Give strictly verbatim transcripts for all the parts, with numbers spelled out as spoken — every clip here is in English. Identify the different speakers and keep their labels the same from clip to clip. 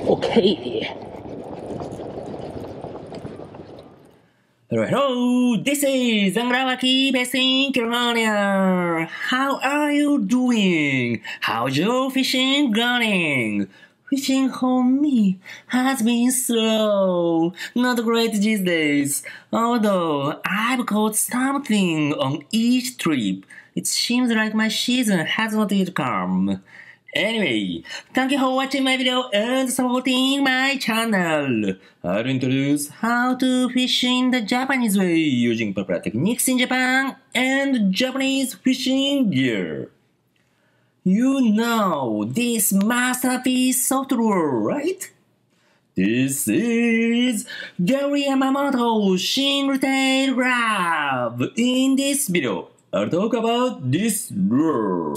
Speaker 1: Okay. Hello, hello, this is Waki based in California. How are you doing? How's your fishing going? Fishing for me has been slow, not great these days. Although I've caught something on each trip, it seems like my season has not yet come. Anyway, thank you for watching my video and supporting my channel. I'll introduce how to fish in the Japanese way using popular techniques in Japan and Japanese fishing gear. You know this masterpiece software, right? This is Gary Yamamoto Tail Grub. In this video, I'll talk about this lure.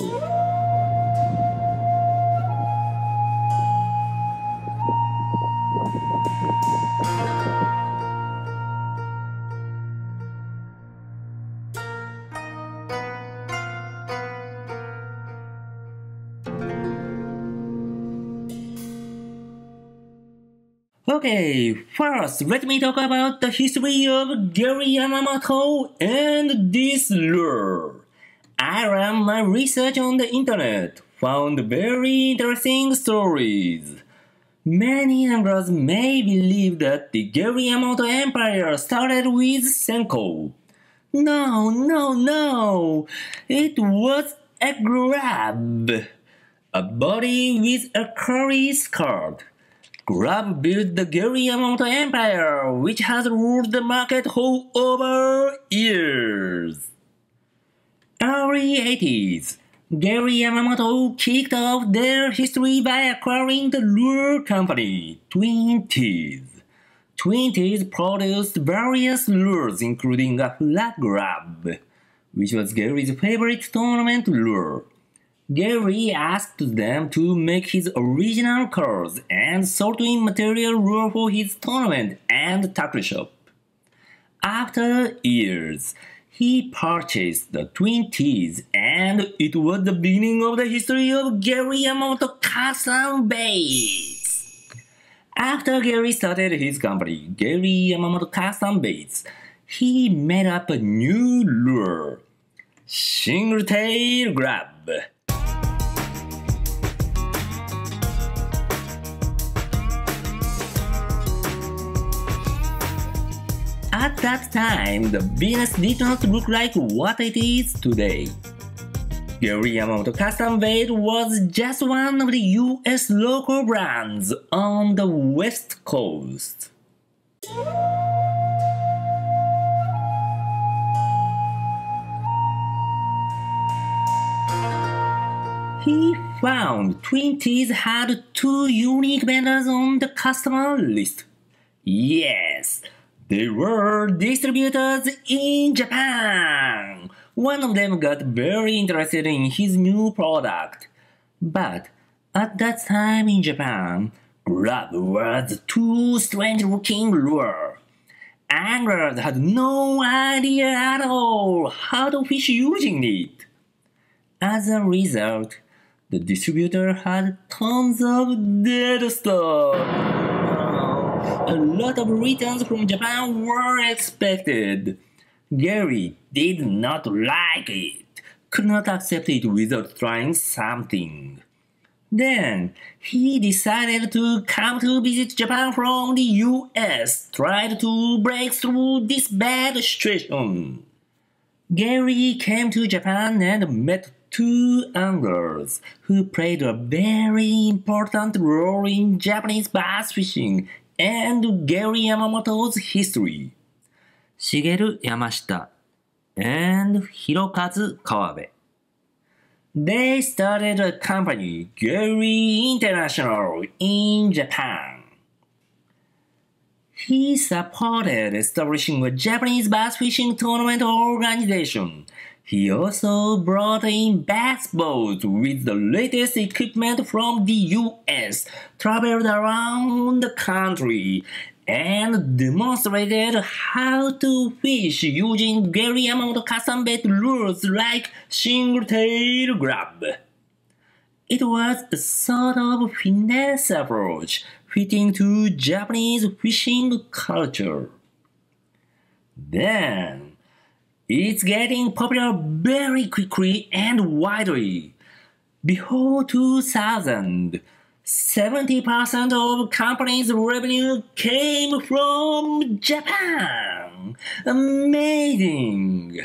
Speaker 1: Okay, first let me talk about the history of Gary Yamamoto and this lure. I ran my research on the internet, found very interesting stories. Many anglers may believe that the Gary Yamamoto empire started with Senko. No, no, no! It was a grub. A body with a curly skirt. Grub built the Gary Yamamoto empire, which has ruled the market for over years. Early eighties, Gary Yamamoto kicked off their history by acquiring the lure company, Twenties. Twenties produced various lures including a flat grub, which was Gary's favorite tournament lure. Gary asked them to make his original colors and saltwater material lure for his tournament and tackle shop. After years, he purchased the Twenties, and it was the beginning of the history of Gary Yamamoto Custom Baits. After Gary started his company, Gary Yamamoto Custom Baits, he made up a new lure, Single Tail Grub. At that time, the business did not look like what it is today. Gary Yamamoto Custom Baits was just one of the U S local brands on the West Coast. He found Twenties had two unique vendors on the customer list. Yes, they were distributors in Japan. One of them got very interested in his new product. But at that time in Japan, grub was too strange-looking lure. Anglers had no idea at all how to fish using it. As a result, the distributor had tons of dead stock. A lot of returns from Japan were expected. Gary did not like it, could not accept it without trying something. Then he decided to come to visit Japan from the U S, tried to break through this bad situation. Gary came to Japan and met two anglers who played a very important role in Japanese bass fishing and Gary Yamamoto's history. Shigeru Yamashita and Hirokazu Kawabe. They started a company, Gary International, in Japan. He supported establishing a Japanese bass fishing tournament organization. He also brought in bass boats with the latest equipment from the U S, traveled around the country, and demonstrated how to fish using Gary Yamamoto custom bait lures like Single Tail Grub. It was a sort of finesse approach, fitting to Japanese fishing culture. Then, it's getting popular very quickly and widely. Before two thousand, seventy percent of companies' revenue came from Japan. Amazing!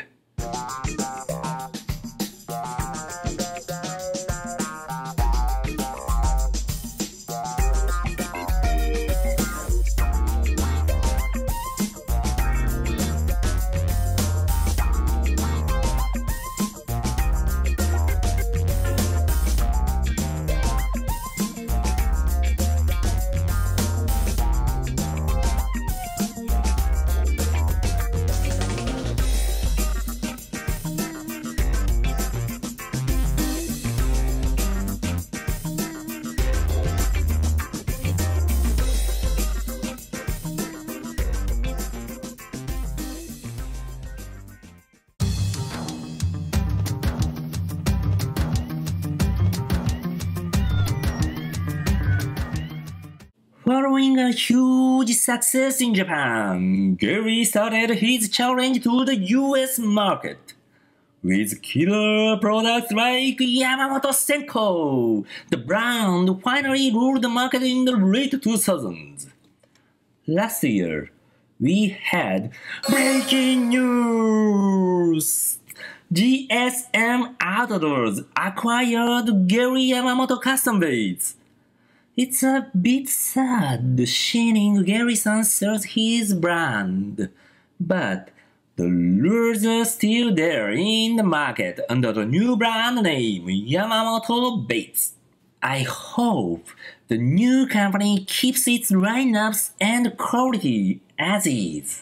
Speaker 1: Following a huge success in Japan, Gary started his challenge to the U S market. With killer products like Yamamoto Senko, the brand finally ruled the market in the late two thousands. Last year, we had breaking news! G S M Outdoors acquired Gary Yamamoto Custom Baits. It's a bit sad seeing Gary-san sells his brand, but the lures are still there in the market under the new brand name Yamamoto Baits. I hope the new company keeps its lineups and quality as is.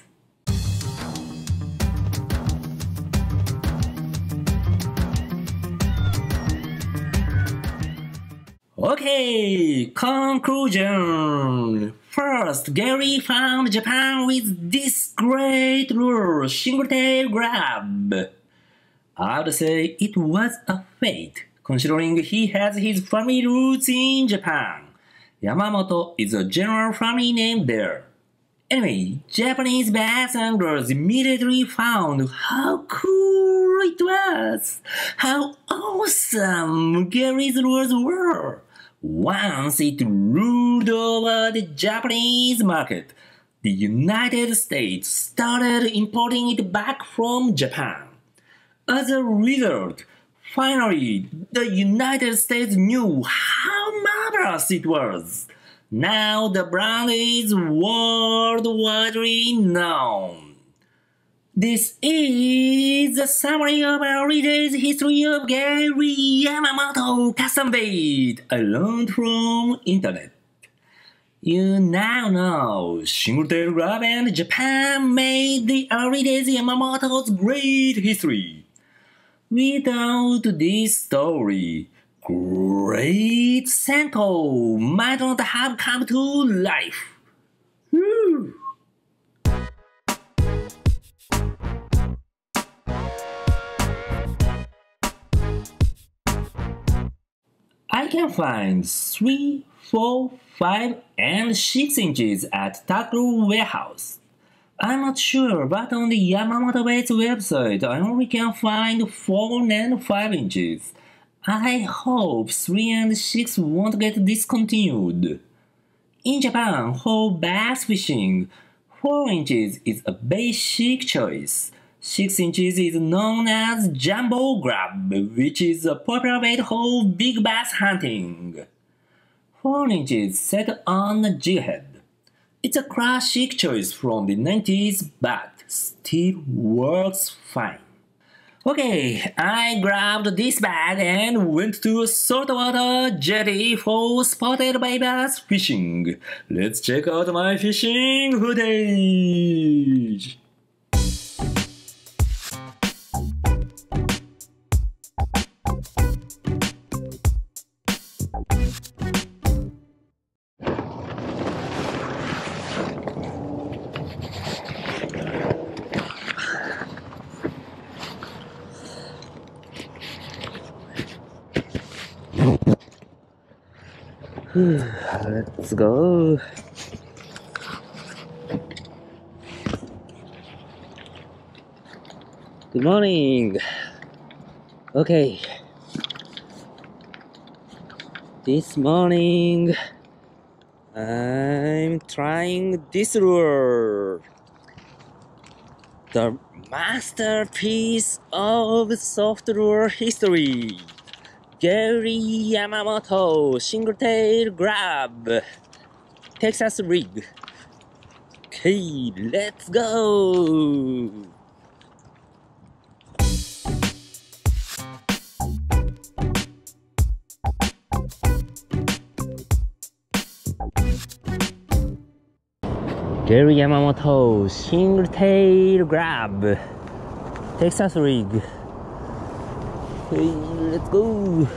Speaker 1: Okay, conclusion. First, Gary found Japan with this great lure, Tail Grub. I'd say it was a fate, considering he has his family roots in Japan. Yamamoto is a general family name there. Anyway, Japanese bass anglers immediately found how cool it was, how awesome Gary's lures were. Once it ruled over the Japanese market, the United States started importing it back from Japan. As a result, finally, the United States knew how marvelous it was. Now the brand is worldwide known. This is a summary of everyday's history of Gary Yamamoto Custom Baits I learned from internet. You now know Tail Grub and Japan made the everyday's Yamamoto's great history. Without this story, great Senko might not have come to life. Whew. I can find three, four, five, and six inches at Tackle Warehouse. I'm not sure, but on the Yamamoto Baits website, I only can find four and five inches. I hope three and six won't get discontinued. In Japan, for bass fishing, four inches is a basic choice. six inches is known as Jumbo Grub, which is a popular bait for big bass hunting. four inches set on a jig head. It's a classic choice from the nineties, but still works fine. Okay, I grabbed this bag and went to a saltwater jetty for spotted by bass fishing. Let's check out my fishing footage. Let's go. Good morning. Okay. This morning, I'm trying this lure. The masterpiece of soft lure history. Gary Yamamoto single tail grab. Texas rig. Okay, let's go. Gary Yamamoto single tail grab. Texas rig. Okay, let's go.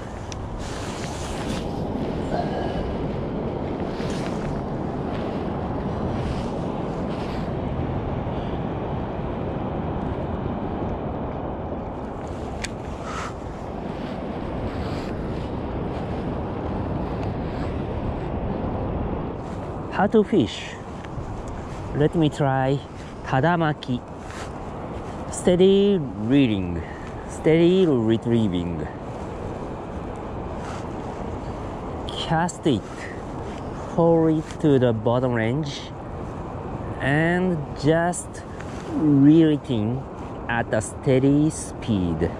Speaker 1: How to fish? Let me try Tadamaki. Steady reading, steady retrieving. Cast it, pull it to the bottom range, and just reel it in at a steady speed.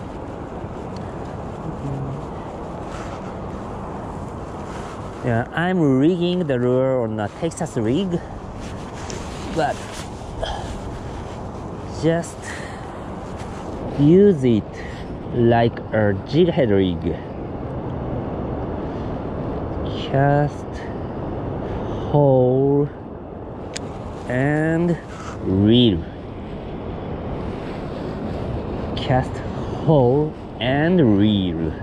Speaker 1: Yeah, I'm rigging the lure on a Texas rig, but just use it like a jig head rig. Cast, hold, and reel. Cast, hold, and reel.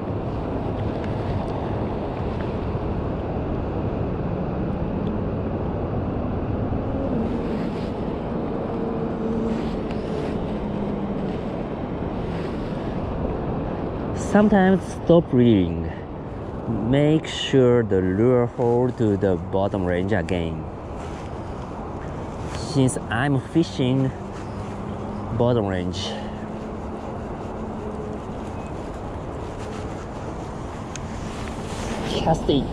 Speaker 1: Sometimes stop reeling. Make sure the lure hold to the bottom range again. Since I'm fishing bottom range, cast it.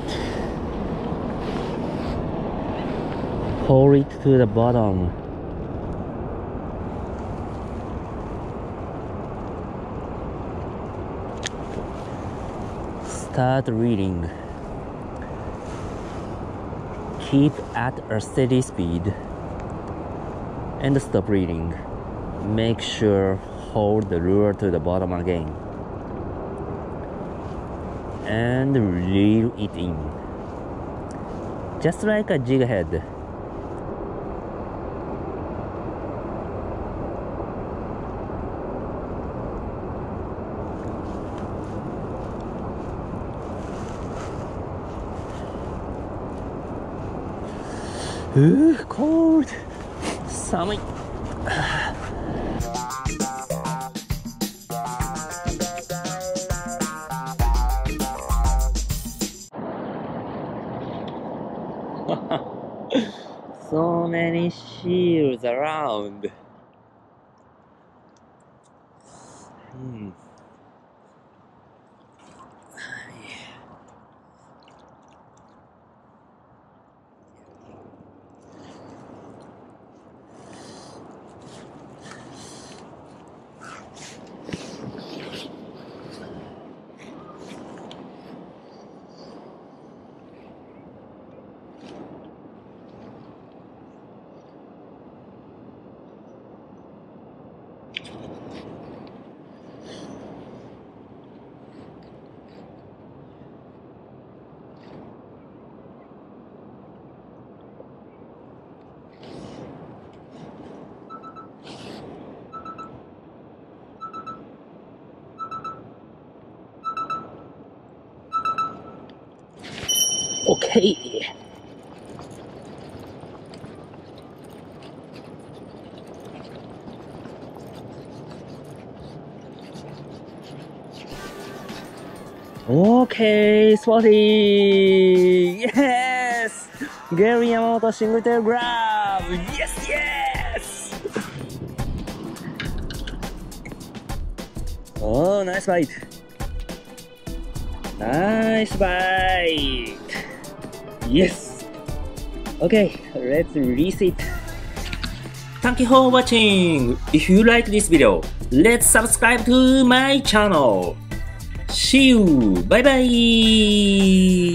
Speaker 1: Hold it to the bottom. Start reading. Keep at a steady speed and stop reading. Make sure hold the lure to the bottom again and reel it in, just like a jig head. Ooh, cold, summer. So many shields around. Hmm. Okay. Okay, spotty! Yes! Gary Yamamoto single tail grab! Yes, yes! Oh, nice bite! Nice bite! Yes! Okay, let's release it. Thank you for watching! If you like this video, let's subscribe to my channel! See you! Bye bye!